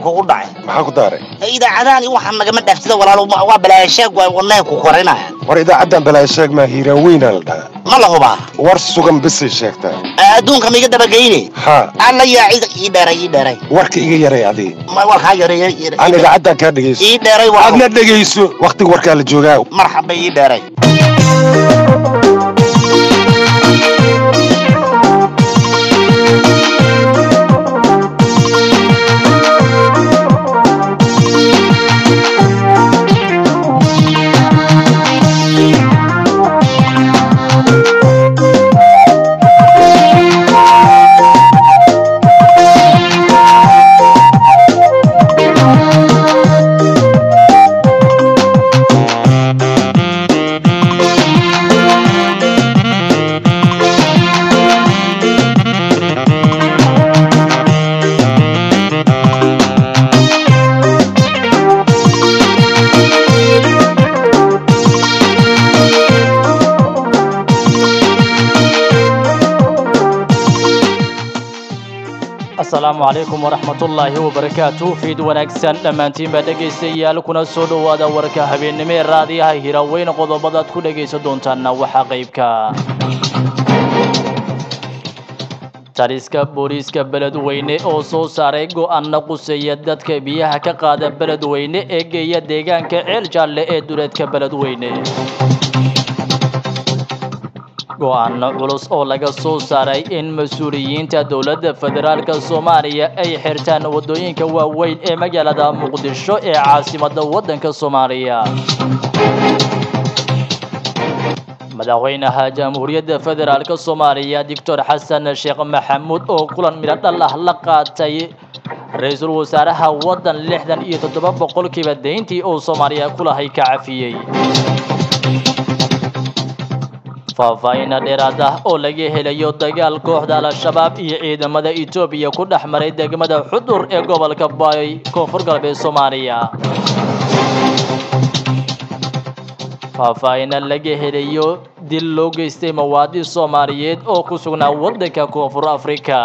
kugu dhacay maxaa ku daaray idaacadaani waxaan naga dhaftida walaalo waa balaasheeg waa wallahi ku korinaa war idaacadan balaasheeg ma hiiraan weyn la dhahaa ma la hubaa war sugan bis sheegtaa adduunka miga dabageyne ha alla yaa cid ii dheeray warka iga yaray adii ma warka yaray aan idaacadan ka dhageyso ii dheeray waa adna dhageyso waqtiga warka la joogaa marxaba ii dheeray السلام عليكم ورحمة الله وبركاته في وناكسن دمانتين بدقيسيال كنا سود ودا وركا هبينمي راديها هيراوين قضبضات كدقيس دونتانا وحا قيبكا تاريسكا بوريسكا بلد ويني او سو ساري go'aano quseeya dadka biyaha ka qaada balad weyne ee geeya deegaanka ceel jaalle ee duleedka balad weyne go'aano culus oo laga soo saaray in mas'uuliyiinta dawladda federaalka Soomaaliya ay xirtaan wadooyinka waaweyn ee magaalada Muqdisho ee caasimadda waddanka Soomaaliya madaxweynaha jamhuuriyadda federaalka Soomaaliya Dr. Xasan Sheekh Maxamuud oo kulan midadhal ah la qaatay ra'iisul wasaaraha waddan 67% deyntii oo Soomaaliya ku lahay ka cafiyay faafayna dheeraad ah oo laga helayo dagaal kooxda al-shabaab iyo ciidamada Itoobiya ku dhaxmaray degmada Xudur ee gobolka Baay koonfur galbeed Soomaaliya faafayna laga helayo dil loo geystay muwaadin Soomaaliyeed oo ku sugnaa waddanka koonfur Afrika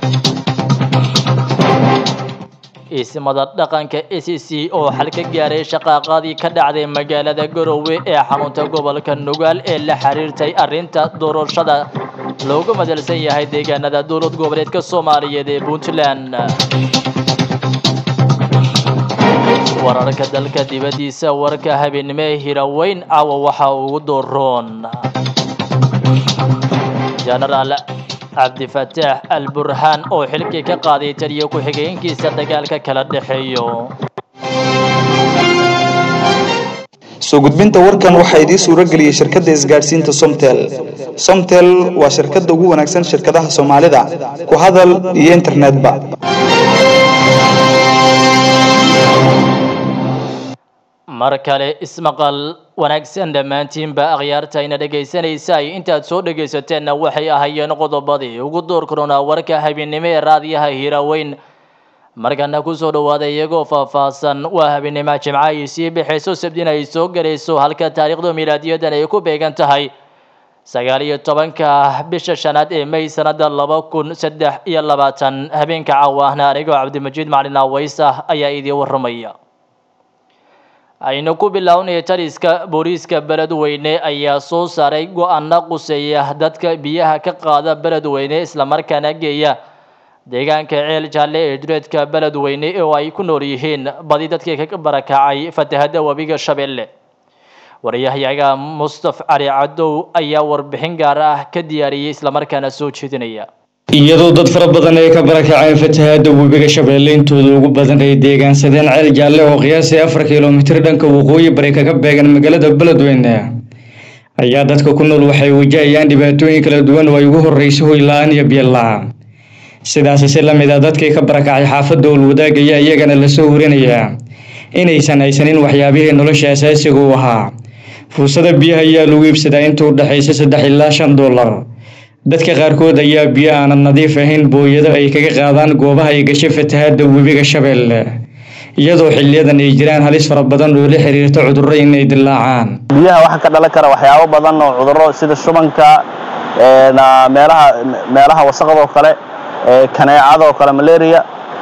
ismada dhaqanka SCC oo xal ka gaaray shaqaaqadii ka dhacday magaalada Garowe ee xarunta gobolka Nugaal ee la xiriirtay arinta doorashada loogu madalsan yahay deegaanada dowlad goboleedka Soomaaliyeed ee Puntland wararka dalka dibadiisa warka habeenimo hiraweyn caawa waxa ugu dooron General عبد الفتاح البرهان أو حلقة كقاضي تريو كحجين كي سدقالك كلا دحيو soo gudbinta warkan waxa idin suura galiyay shirkadda isgaarsiinta Somtel waa shirkadda ugu wanaagsan shirkadaha Soomaalida ku hadal iyo internet ba markale ismaqal wanaagsan dhamaantiin ba akhyaartayna dhageysanaysa intaad soo dhageysateen waxay ahaayeen qodobadii ugu door korona warka habeenimo ee raadiyaha hiraweyn markana ku soo dhawaada iyagoo faahfaahsan waa habeenimo jimcaha si bixayso sabdina ay soo galayso halka taariikhda miilaadiyadan ay ku beegan tahay 19 bisha shanaad ee May sanada 2023 habeenka caawahna anigoo Cabdimajiid Macalin Awaysa ayaa idin waramaya aynu ku bilownay tariska booliiska balad weyne ayaa soo saaray go'aano quseeya dadka biyaha ka qaada balad weyne isla markaana geeya deegaanka ceel jaalle ee duleedka balad weyne oo ay ku nool yihiin badi dadka ka barakacay fatahada wabiga Shabeelle wariyahayaga Mustafa Ali Cadow ayaa warbixin gaar ah ka diyaariyay isla markaana soo jeedinaya iyadoo dad fara badan ay ka barakaceen fatahada wabiga Shabeelle intooda ugu badan ay deegaansadeen ceel jaalle oo qiyaasii 4 kiiloomitir dhanka waqooyi bari kaga beegan magaalada Beledweyne ayaa dadka ku nool waxay wajahayaan dhibaatooyin kala duwan oo ay ugu horeyso hoy la'aan iyo biyo la'aan sidaas si la mid ah dadkii ka barakacay xaafadda Walwadaagaya iyagana la soo warinaya inaysan haysanin waxyaabihii nolosha asaasiga u ahaa fursada biyaha ayaa lagu iibsadaa inta u dhaxaysa 3 ilaa 5 dollar dadka qaarkood ayaa biyo aan nadiif ahayn booyada ay kaga qaadaan goobaha ay gashay fatahada wabiga Shabeelle iyadoo xilliyadan ay jiraan halis fara badan oo la xiriirta cudurro inay dilaacaan biyaha waxa ka dhalan kara waxyaabo badan oo cudurro sida shubanka meelaha wasaqada oo kale kaneecada oo kale malaria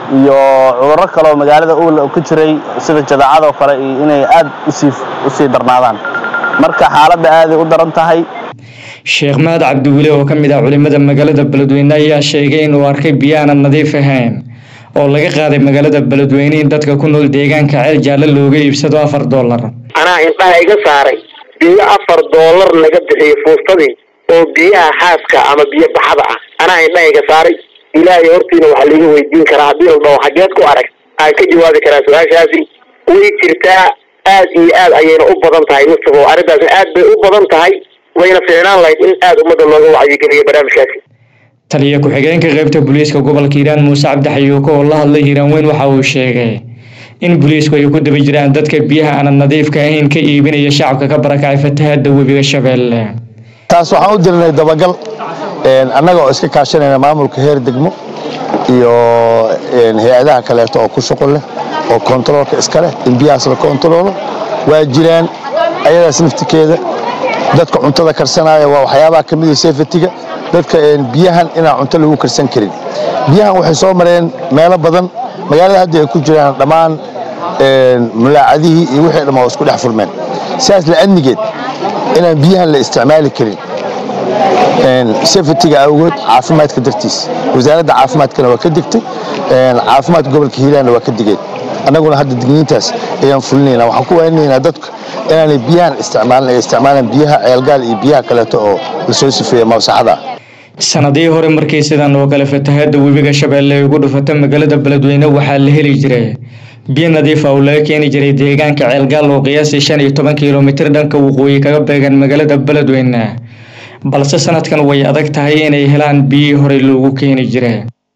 iyo cudurro kale oo magaalada uu ka jiray sida jadeecada oo kale inay aad u sii darnaadaan marka xaaladda aad ay u daran tahay. Sheekh Mahad Cabdiweli oo ka mid ah culimada magaalada Beledweyne ayaa sheegay inuu arkay biyo aan nadiif ahayn oo laga qaaday magaalada Beledweyne in dadka ku nool deegaanka Ceel Jaalle looga iibsado $4. Anaa indhaha iga saaray biyo $4 laga bixiyay fuustadii oo biyaha xaaska ama biyo baxada ah. Anaa indhaha iga saaray ilaahay hortiina waxa laga weydiin karaa haddii walba xageed ku arag aan ka jawaabi karaa su'aashaasi way jirtaa aad iyo aad ayayna u badan tahay Mustafa arrintaas aad bay u badan tahay wayna fiicnaan lahayd in aad ummadda looga wacyigeliyo barnaamijkaasi. Taliye ku-xigeenka qaybta booliiska gobolka Hiiraan Muuse Cabdi Xayuuko oo la hadlay Hiiraan Weyn waxa uu sheegay in booliisku ay ku daba jiraan dadka biyaha aan nadiifka ahayn ka iibinaya shacabka ka barakacay fatahaadda webiga Shabeelle. taas waxaan u dirnay dabagal annaga oo iska kaashanayna maamulka heer degmo iyo hay'adaha kale oo ku shaqo leh oo controlka iska leh in biyahaas la controlo waa jiraan ayadaas naftikeeda dadka cuntada karsanaya waa waxyaabaha kamid ah safety-ga dadka biyahan inaan cunto lagu karsan karin biyahan waxay soo mareen meelo badan magaalada hadda ay ku jiraan dhammaan mulaacadihii iyo wixii dhammaan isku dhex furmeen sidaas la adnigeed inaan biyahan la isticmaali karin safety-ga awgood caafimaadka dartiis wasaaradda caafimaadkana waa ka digtay caafimaadka gobolka Hiiraan waa ka digeen annaguna hadda digniintaas ayaan fulinaynaa waxaan ku weynaynaa dadka inaanay biyahan isticmaalaan biyaha ceelgaal iyo biyaha kale oo la soo sifeeyay mawsaxada. sanadii hore markii sidan oo kale fatahaadda webiga Shabeelle ugu dhufatay magaalada Beledweyne waxaa la heli jiray biyo nadiif ah oo laga keeni jiray deegaanka ceelgaal oo qiyaasii 15 kiiloomitir dhanka waqooyi kaga beegan magaalada Beledweyne balse sanadkan way adag tahay inay helaan biyo hore loogu keeni jiray.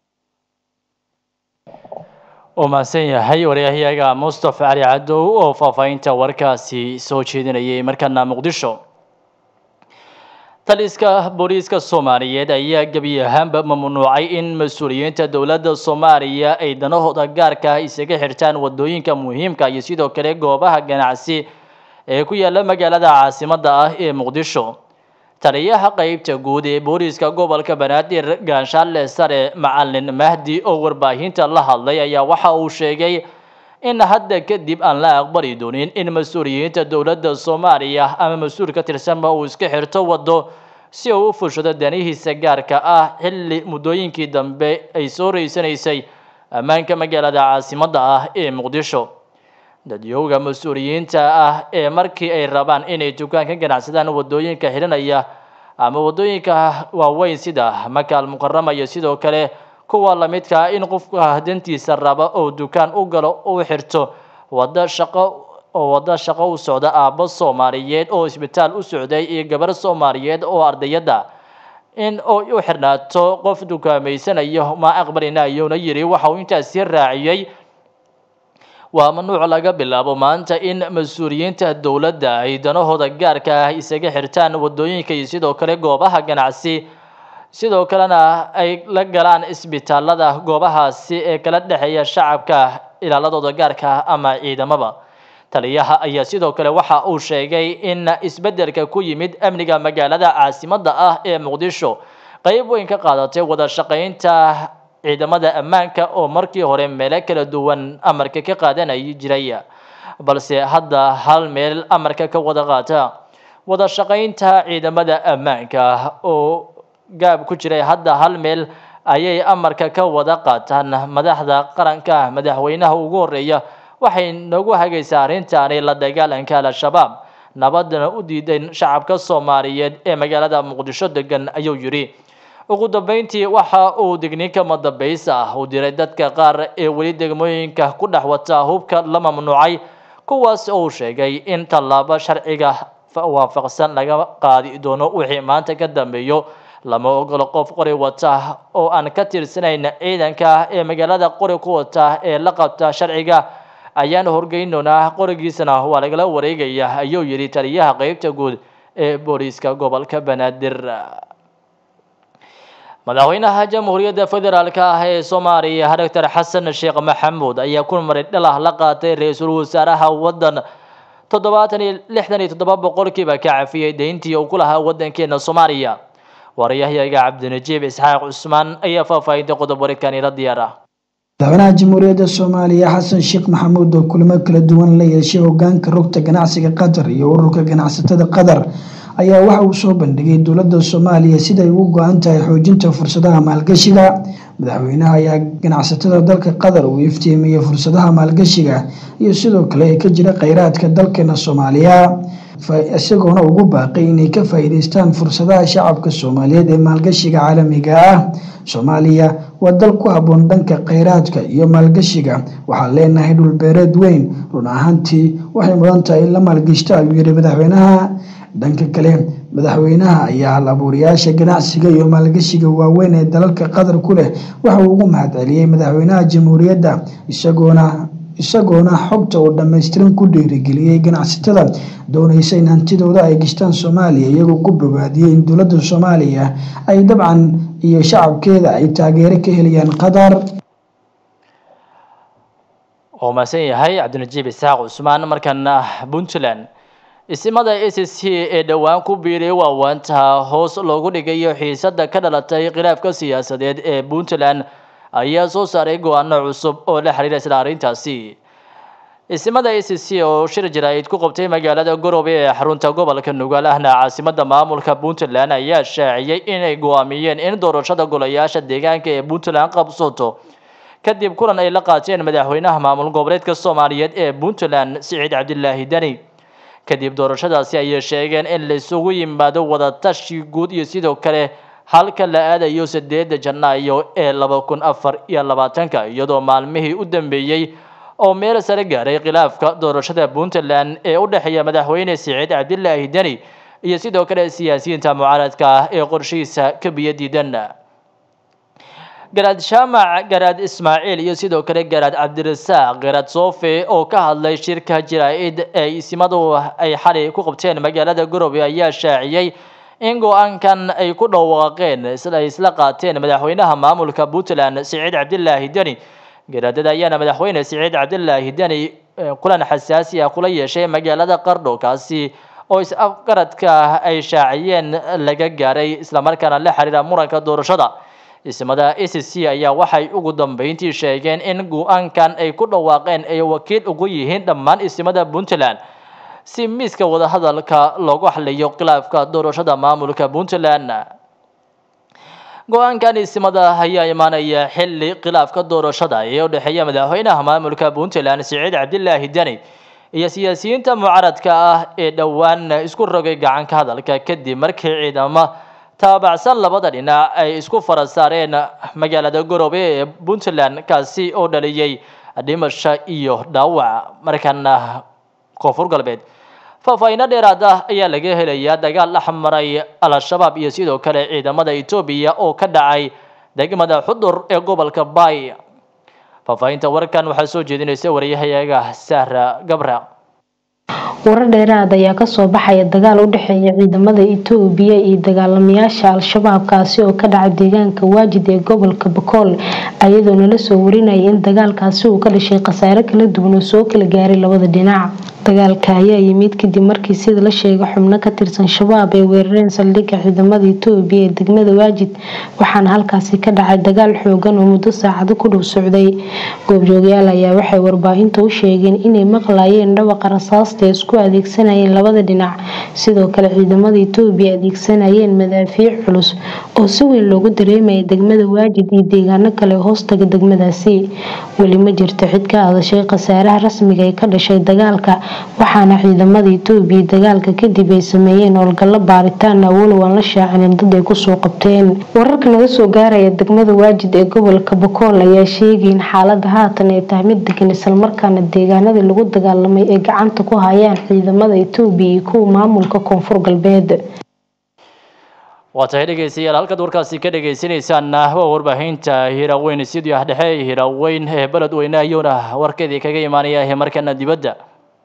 وماسين هاي ورياهيغا مصطفى علي عدو oo faafaynta warkaasi soo jeedinayay markana Muqdisho. Taliska booliiska Soomaaliyeed ayaa gabi ahaanba mamnuucay in mas'uuliyiinta dawladda Soomaaliya ay danahooda gaarka ah isaga xirtaan wadooyinka muhiimka iyo sidoo kale goobaha ganacsi ee ku yaala magaalada caasimadda ah ee Muqdisho. taliyaha qaybta guud ee booliiska gobolka Banaadir Gaanshaale Sare Macallin Mahdi oo warbaahinta la hadlay ayaa waxa uu sheegay in hadda kadib aan la aqbali doonin in mas'uuliyiinta dawladda Soomaaliya ama mas'uul ka tirsan uu iska xirto wado si uu u fushado danihiisa gaarka ah xilli muddooyinkii dambe ay soo reysanaysay ammaanka magaalada caasimadda ah ee Muqdisho. dadyowga mas'uuliyiinta ah ee markii ay rabaan inay dukaan ka ganacsadaan wadooyinka xiranaya ama wadooyinka waaweyn sida Maka al-Mukarrama iyo sidoo kale kuwa la midka in qofka dantiisa raba oo dukaan u galo oo xirto wada shaqo u socda aabbo Soomaaliyeed oo isbitaal u socday iyo gabar Soomaaliyeed oo ardayada in oo u xirnaato qof dukaameysanayo ma aqbalinayo yiri waxa uu intaas raaciyay waa mamnuuc laga bilaabo maanta in mas'uuliyiinta dawladda ay danahooda gaarka ah isaga xirtaan wadooyinka iyo sidoo kale goobaha ganacsi sidoo kalena ay la galaan isbitaalada goobahaasi ee kala dhaxeeya shacabka ilaaladooda gaarka ama ciidamada. taliyaha ayaa sidoo kale waxa uu sheegay in isbedelka ku yimid amniga magaalada caasimadda ah ee Muqdisho qayb weyn ka qaadatay wada shaqaynta ciidamada ammaanka oo markii hore meel kala duwan amarka ka qaadanayay jiray balse hadda hal meel amarka ka wada qaata wada shaqaynta ciidamada ammaanka oo gaab ku jiray hadda hal meel ayay amarka ka wada qaataan madaxda qaranka madaxweynaha ugu horeeya waxay nagu hagaysaa arrintaani la dagaalanka al-shabaab nabadna u diidan shacabka Soomaaliyeed ee magaalada Muqdisho degan ayuu yiri. ugu dambeyntii waxa uu digniinka madabeysa u diray dadka qaar ee wali degmooyinka ku dhaxwata hubka la mamnuucay kuwaas oo sheegay in talaabo sharciga waafaqsan laga qaadi doono wixii maanta ka dambeeyo lama ogolo qof qori wata oo aan ka tirsanayn ciidanka ee magaalada qori ku wata ee la qabta sharciga ayaan horgeynona qorigiisana waa laga wareegaya ayuu yiri taliyaha qaybta guud ee booliiska gobolka Banaadir. madaxweynaha jamhuuriyadda federaalka ah ee Soomaaliya Dr. Xasan Sheekh Maxamuud ayaa ku maray dhalah la qaatay ra'iisul wasaaraha wadan 67% ka cafiyay deyntii uu ku lahaa wadankeena Soomaaliya. wariyahayga Cabdinajiib Isxaaq Cusmaan ayaa faahfaahinta qodob warkaan ila diyaara. madaxweynaha jamhuuriyadda Soomaaliya Xasan Sheekh Maxamuud oo kulamo kala duwan la yeeshay hoggaanka rugta ganacsiga Qatar iyo ururka ganacsatada Qatar ayaa waxa uu soo bandhigay dowladda Soomaaliya sida ay ugu go'an tahay xoojinta fursadaha maalgashiga. madaxweynaha ayaa ganacsatada dalka Qatar uu iftiimiyay fursadaha maalgashiga iyo sidoo kale ay ka jira kheyraadka dalkeena Soomaaliya, isagoona ugu baaqay inay ka faa'iideystaan fursadaha shacabka Soomaaliyeed ee maalgashiga caalamiga ah. Soomaaliya waa dal ku habboon dhanka kheyraadka iyo maalgashiga, waxaan leenahay dhul beereed weyn, run ahaantii waxay mudan tahay in la maalgashto ayuu yiri madaxweynaha. dhanka kale madaxweynaha ayaa hal-abuurayaasha ganacsiga iyo maalgashiga waaweyn ee dalalka Qatar ku leh waxa uu ugu mahadceliyay madaxweynaha jamhuuriyadda isagoona xogta uu dhammaystiran ku dhiirigeliyay ganacsatada doonaysa in hantidooda ay gashtaan Soomaaliya, iyagoo ku bogaadiyay in dowladda Soomaaliya ay dabcan iyo shacabkeeda ay taageero ka helayaan Qatar. oo maasan yahay Cabdinajiib Isaaq Cusmaan. markana Puntland isimada SSC ee dhawaan ku biiray waawaanta hoos loogu dhigayo xiisada ka dhalatay khilaafka siyaasadeed ee Puntland ayaa soo saaray go'aano cusub oo la xiriira isla arrintaasi. isimada SSC oo shir jaraa'id ku qabtay magaalada Garowe ee xarunta gobolka Nugaal ahna caasimadda maamulka Puntland ayaa shaaciyay inay go'aamiyeen in doorashada golayaasha deegaanka ee Puntland qabsato kadib kulan ay la qaateen madaxweynaha maamul goboleedka Soomaaliyeed ee Puntland Siciid Cabdilaahi Dani. kadib doorashadaasi ayay sheegeen in la isugu yimaado wada tashi guud iyo sidoo kale halka la aadayo 8 Janaayo ee 2024 iyadoo maalmihii u dambeeyay oo meel sare gaaray khilaafka doorashada Puntland ee u dhaxeeya madaxweyne Siciid Cabdilaahi Dani iyo sidoo kale siyaasiyiinta mucaaradka ah ee qorshihiisa ka biyadiidan. garaad Shamac, garaad Ismaaciil iyo sidoo kale garaad Cabdirasaaq, garaad Soofe oo ka hadlay shirka jaraa'id ee isimadu ay xalay ku qabteen magaalada Garowe ayaa shaaciyay in go'aankan ay ku dhawaaqeen isla qaateen madaxweynaha maamulka Puntland Siciid Cabdilaahi Dani. garaadada ayaana madaxweyne Siciid Cabdilaahi Dani kulan xasaasi ah kula yeeshay magaalada Qardho, kaasi oo is-afgaradka ay shaaciyeen laga gaaray isla markaana la xiriira muranka doorashada. isimada SSC ayaa waxay ugu dambeyntii sheegeen in go'aankan ay ku dhawaaqeen ay wakiil ugu yihiin dhammaan isimada Puntland si miiska wada hadalka loogu xalliyo khilaafka doorashada maamulka Puntland. go'aankan isimada ayaa imaanaya xilli khilaafka doorashada ee u dhaxeeya madaxweynaha maamulka Puntland Siciid Cabdilaahi Dani iyo siyaasiyiinta mucaaradka ah ee dhawaan isku rogay gacanka hadalka kadib markii ciidamo taabacsan labada dhinac ay isku farasaareen magaalada Garowe ee Puntland, kaasi oo dhaliyay dhimasho iyo dhaawac. markana Koonfur Galbeed faahfaahin dheeraad ah ayaa laga helayaa dagaal la xamaray al-shabaab iyo sidoo kale ciidamada Itoobiya oo ka dhacay degmada Xudur ee gobolka Bay. faahfaahinta warkan waxaa soo jeedinaysa wariyahayaga Sahra Gabra. warar dheeraad ayaa ka soo baxaya dagaal u dhaxeeya ciidamada Itoobiya iyo dagaalamayaasha al-shabaab kaasi oo ka dhacay deegaanka Waajid ee gobolka Bakool, ayadoo la soo warinayay in dagaalkaasi uu ka dhashay khasaare kala duwan oo soo kala gaaray labada dhinac. dagaalka ayaa yimid kadib markii sida la sheegay xubno ka tirsan shabaab ay weerareen saldhigga ciidamada Itoobiya ee degmada Waajid, waxaana halkaasi ka dhacay dagaal xoogan oo muddo saacado ku dhow socday. goobjoogayaal ayaa waxay warbaahinta u sheegeen inay maqlayeen dhawaqa rasaasta isku adeegsanayeen labada dhinac, sidoo kale ciidamada Itoobiya adeegsanayeen madaafiic culus oo si weyn loogu dareemayay degmada Waajid iyo deegaano kale hoostaga degmadaasi. weli ma jirto cid ka hadashay khasaaraha rasmiga ee ka dhashay dagaalka, waxaana ciidamada Itoobiya dagaalka kadib ay sameeyeen howlgallo baaritaan walow aan la shaacin dad ay ku soo qabteen. wararka naga soo gaaraya degmada Waajid ee gobolka Bakool ayaa sheegay in xaaladda haatan ay tahay mid degan, isla markaana deegaanada lagu dagaalamay ay gacanta ku hayaan ciidamada Itoobiya iyo kuwa maamulka Koonfur Galbeed. waa tahay dhegeystayaal halka warkaasi ka dhegeysanaysan waa warbaahinta Hiiraweyn sidii dhexe Hiiraweyn ee Beledweyne ayuuna warkeedii kaga imaanaya markana dibadda.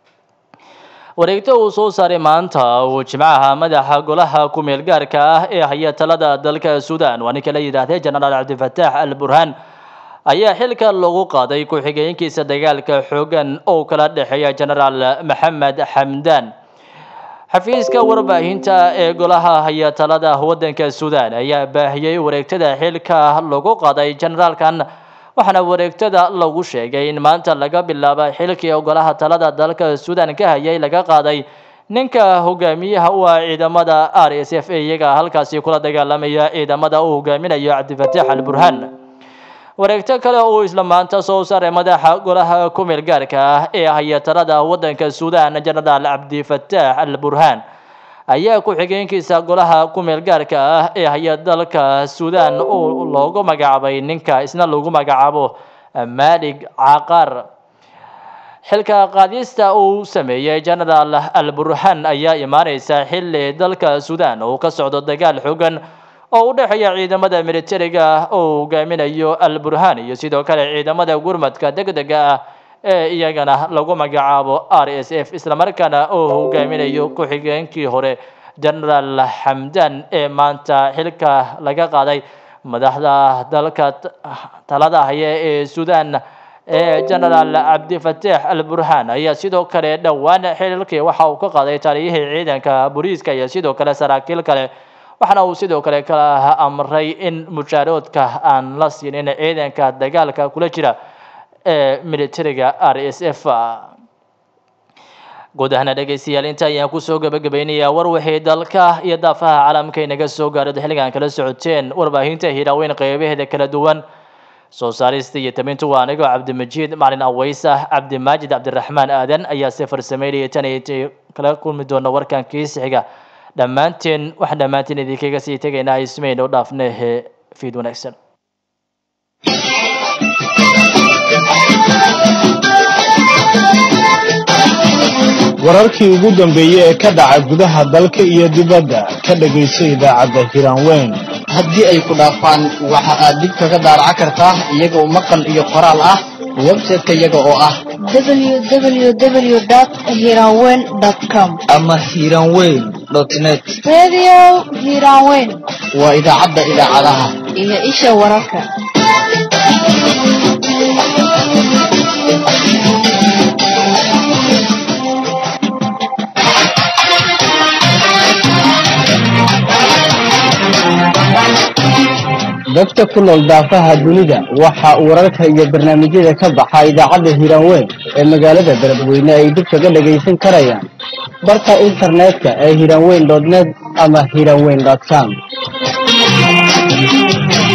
wareegto uu soo saaray maanta oo Jimcaha madaxa golaha ku meel gaarka ah ee haya talada dalka Suudaan waa ninka la yiraahdo Generaal Cabdifataax Al-Burhaan ayaa xilka lagu qaaday ku xigeenkiisa dagaalka xoogan oo kala dhaxeeya Generaal Maxamed Xamdaan. xafiiska warbaahinta ee golaha haya talada wadanka Suudaan ayaa baahiyay wareegtada xilka lagu qaaday generaalkan, waxaana wareegtada lagu sheegay in maanta laga bilaabo xilkii golaha talada dalka Suudaan ka hayay laga qaaday ninka hogaamiyaha u ah ciidamada RSF iyaga halkaasi kula dagaalamaya ciidamada uu hogaaminayo Cabdifataax al-Burhaan wareegto kale oo isla maanta soo saaray madaxa golaha kumeel gaarka ah ee haya talada wadanka Suudaan Generaal Cabdifataax al-Burhaan ayaa ku xigeenkiisa golaha kumeel gaarka ah ee haya dalka Suudaan oo loogu magacaabay ninka isna loogu magacaabo Maalig Caqar xilka qaadista uu sameeyay Generaal al-Burhaan ayaa imaanaysa xilli dalka Suudaan oo ka socdo dagaal xooggan oo u dhaxeeya ciidamada militariga oo hogaaminayo al-Burhaan iyo sidoo kale ciidamada gurmadka degdega ah ee iyagana lagu magacaabo RSF isla markaana oo hogaaminayo ku xigeenkii hore Generaal Hamdan ee maanta xilka laga qaaday madaxda dalka talada haya ee Suudaan Generaal Cabdifataax al-Burhaan ayaa sidoo kale dhawaan xilkii waxa uu ka qaaday taliyihii ciidanka booliiska iyo sidoo kale saraakiil kale waxaana uu sidoo kale kala amray in mushaaradka aan la siinin ciidanka dagaalka kula jira ee militariga RSF guud ahaan dhageystayaal inta ayaan ku soo gabagabaynayaa war wixii dalka iyo daafaha caalamka inaga soo gaaray xilligan kala socoteen warbaahinta Hiiraaweyn qeybaheeda kala duwan soo saarista iyo tamintu waa aniga Cabdimajiid Macalin Aweysa Cabdimaajid Cabdiraxmaan Aadan ayaa safar sameeyay tan iyo kala kulmi doona warkan kiisiga dhammaanteen idinkaga sii tagaynaa ismeen oo dhaafnay fiid wanaagsan wararkii ugu dambeeyay ee ka dhacay gudaha dalka iyo dibadda ka dhageyso idaacadda Hiiraaweyn haddii ay ku dhaafaan waxa aad dib kaga daaraca kartaa iyaga oo maqal iyo qoraal ah website-ka iyaga oo ah www.hiranweyn.com ama hiranweyn.net Radio Hiranweyn waa idaacadda idaacadaha iyo isha wararka dadka ku nool daafaha dunida waxa uu wararka iyo barnaamijyada ka baxa idaacadda Hiiraaweyn ee magaalada Beledweyne ay dib kaga dhageysan karayaan barta internetka ee hiranweyn.net ama hiranweyn.com